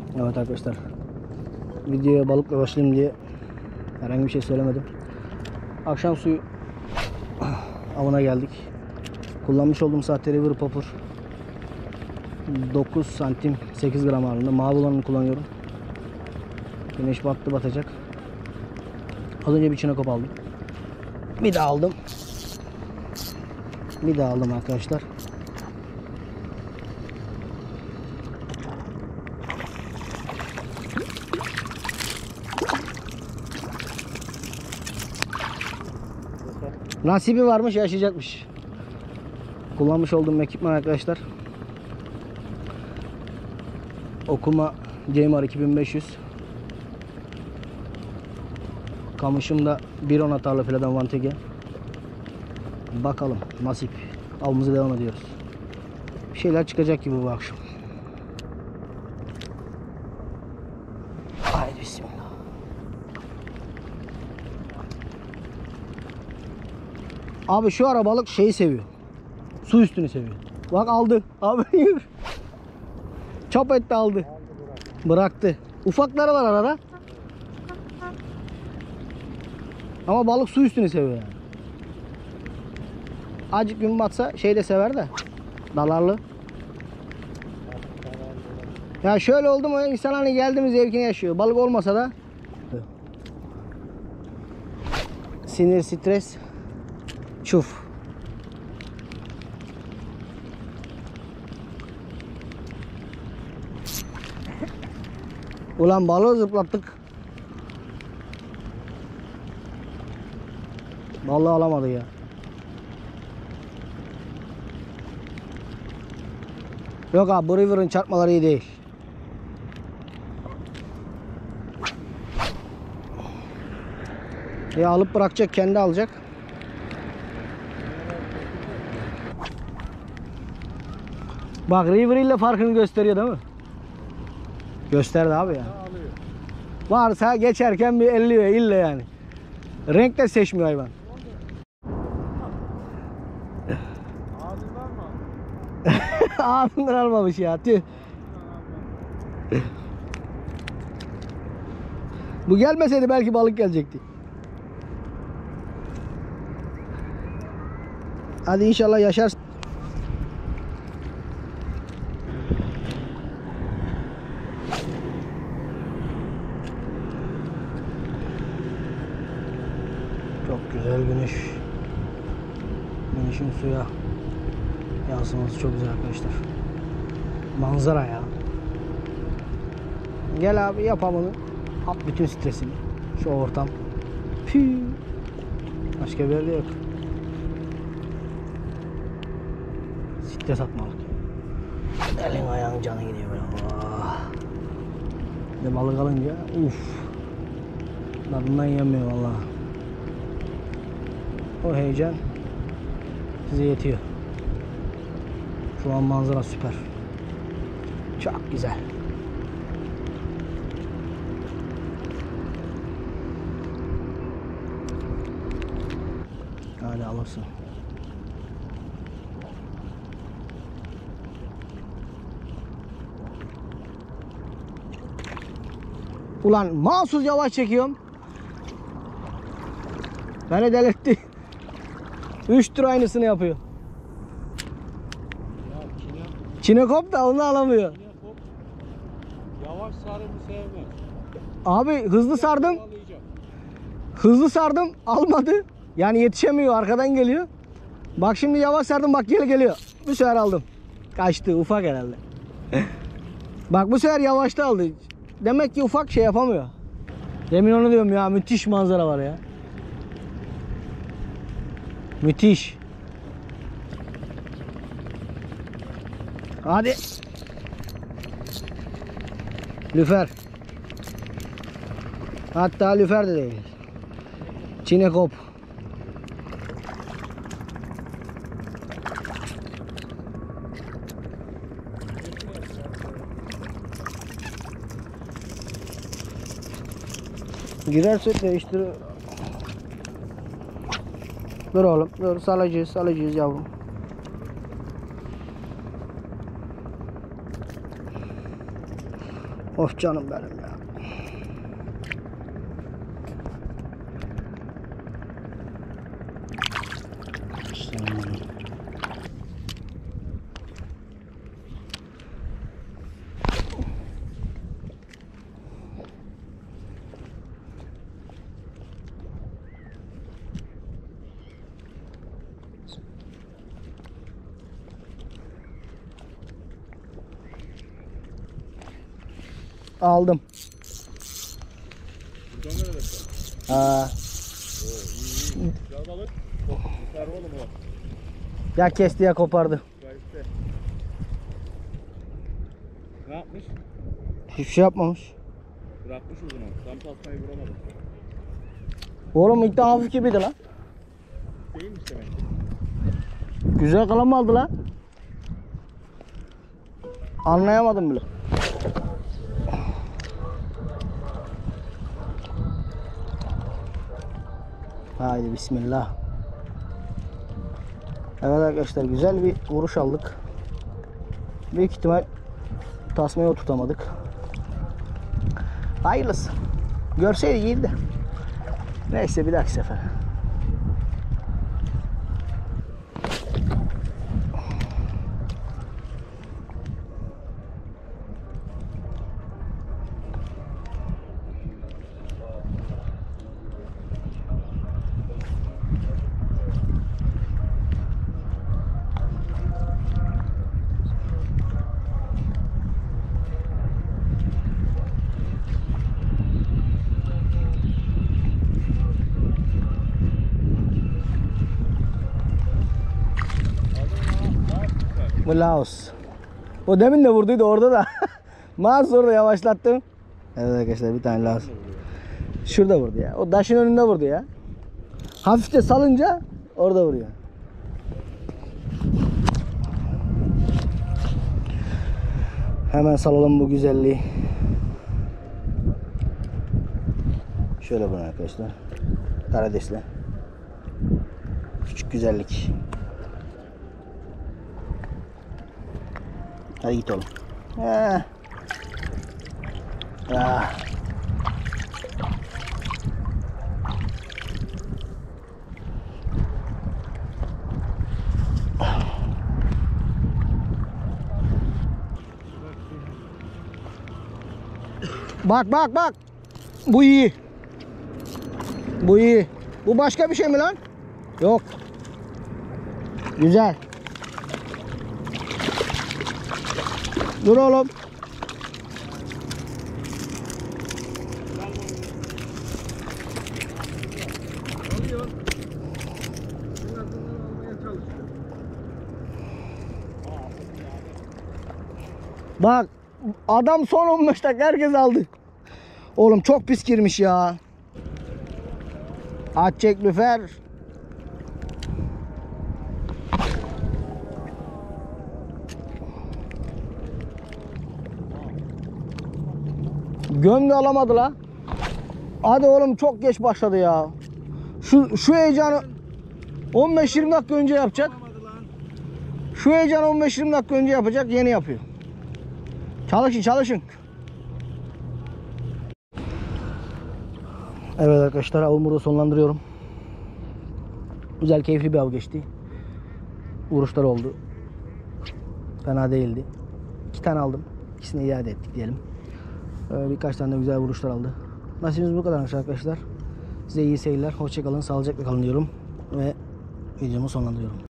Evet arkadaşlar, videoya balıkla başlayayım diye herhangi bir şey söylemedim. Akşam suyu avına geldik. Kullanmış olduğum sahte River Popper 9 santim 8 gram ağırlığında mavi olanını kullanıyorum. Güneş battı batacak. Az önce bir çinekop aldım. Bir daha aldım. Bir daha aldım arkadaşlar. Nasibi varmış, yaşayacakmış. Kullanmış olduğum ekipman arkadaşlar. Okuma Gamer 2500. Kamışım da 1.10 atarlı fileden Vantege. Bakalım nasip. Avımıza devam ediyoruz. Bir şeyler çıkacak gibi bu akşam. Haydi bismillah. Abi şu ara balık şeyi seviyor. Su üstünü seviyor. Bak aldı. Abi çap etti aldı. Bıraktı. Ufakları var arada. Ama balık su üstünü seviyor yani. Acık gün batsa şey de sever de. Dalarlı. Ya şöyle oldu mu insan hani geldi mi zevkini yaşıyor. Balık olmasa da. Sinir, stres. Çuf. Ulan balığı zıplattık. Balığı alamadı ya. Yok abi, bu River'ın çarpmaları iyi değil. Ya alıp bırakacak, kendi alacak. Bak River ile farkını gösteriyor değil mi? Gösterdi abi ya. Varsa geçerken bir elliyor ille yani. Renk de seçmiyor hayvan. Ağzından mı? Ağzından almamış ya. Tüh. Bu gelmeseydi belki balık gelecekti. Hadi inşallah yaşarsın. Çok güzel güneş. Güneşin suya yansıması çok güzel arkadaşlar. Manzara ya. Gel abi yapamını. At bütün stresini. Şu ortam. Püh. Başka bir yerde yok. Stres atmalık. Elin ayağın canı gidiyor böyle. Oh. Bir de balık alınca tadından yemiyor vallahi. O heyecan size yetiyor. Şu an manzara süper. Çok güzel. Hadi alırsın. Ulan mahsus yavaş çekiyorum. Beni delirtti. 3 tur aynısını yapıyor. Çinekop da onu alamıyor. Çinekop yavaş sarımı sevmez. Abi hızlı sardım. Hızlı sardım almadı. Yani yetişemiyor, arkadan geliyor. Bak şimdi yavaş sardım, bak geliyor. Bu sefer aldım. Kaçtı, ufak herhalde. Bak bu sefer yavaşta aldı. Demek ki ufak şey yapamıyor. Demin onu diyorum ya, müthiş manzara var ya. Müthiş. Hadi. Lüfer. Hatta lüfer de değil. Çinekop. Girerse değiştir. Dur oğlum, dur, salacağız yavrum. Of canım benim ya. Aldım. Buradan nerede sen? Ha. Oo, iyi. Güzel balık. Çok yukarı oğlum o. Ya kesti ya kopardı. Gayette. Ne yapmış? Hiçbir şey yapmamış. Bırakmış o zaman. Tam tasmayı vuramadı. Oğlum ilk de hafif gibiydi lan. Değilmiş demek. Güzel kalam aldı lan. Anlayamadım bile. Haydi bismillah. Evet arkadaşlar, güzel bir vuruş aldık. Büyük ihtimal tasmayı oturtamadık. Hayırlısı. Görseydi iyiydi de. Neyse, bir dahaki sefer. Bu Laos. O demin de vurduydu orada da. Mağaz orada yavaşlattım. Evet arkadaşlar, bir tane Laos. Şurada vurdu ya. O taşın önünde vurdu ya. Hafifçe salınca orada vuruyor. Hemen salalım bu güzelliği. Şöyle bunu arkadaşlar. Karidesle. Küçük güzellik. Hadi git oğlum. Ah. Bak bak bak. Bu iyi. Bu iyi. Bu başka bir şey mi lan? Yok. Güzel. Dur oğlum. Alıyor. Biraz almaya çalışıyor. Bak, adam son 15 dakika herkes aldı. Oğlum çok pis girmiş ya. Aç çek lüfer. Gömde alamadı la. Hadi oğlum, çok geç başladı ya. Şu heyecanı 15-20 dakika önce yapacak. Şu heyecanı 15-20 dakika önce yapacak, yeni yapıyor. Çalışın çalışın. Evet arkadaşlar, avımı burada sonlandırıyorum. Güzel, keyifli bir av geçti. Vuruşlar oldu. Fena değildi. 2 tane aldım. İkisini iade ettik diyelim. Birkaç tane de güzel vuruşlar aldı. Nasibimiz bu kadar arkadaşlar. Size iyi seyirler. Hoşça kalın, sağlıcakla kalın diyorum ve videomu sonlandırıyorum.